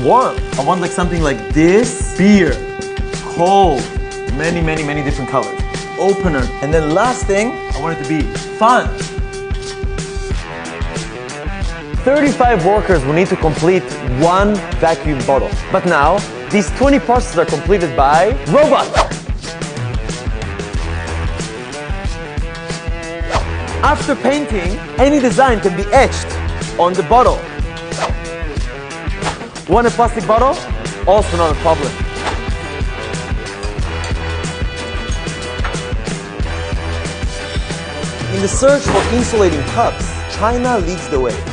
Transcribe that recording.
warm. I want like something like this. Beer, cold, many different colors. Opener. And then last thing, I want it to be fun. 35 workers will need to complete one vacuum bottle. But now, these 20 processes are completed by robot. After painting, any design can be etched on the bottle. Want a plastic bottle? Also not a problem. In the search for insulating cups, China leads the way.